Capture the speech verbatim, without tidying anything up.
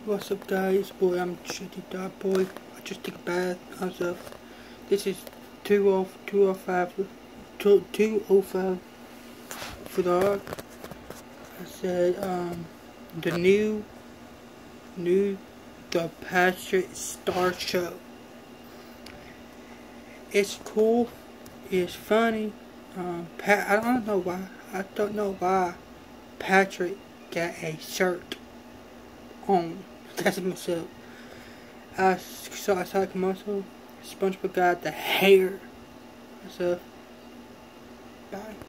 What's up, guys? Boy, I'm Shitty Dog Boy. I just took a bath. How's up? This is two oh five two oh five for dog. I said, um, the new, new, the Patrick Star Show. It's cool. It's funny. Um, Pat, I don't know why. I don't know why Patrick got a shirt on. That's myself. I saw I saw a commercial. SpongeBob got the hair. So, bye.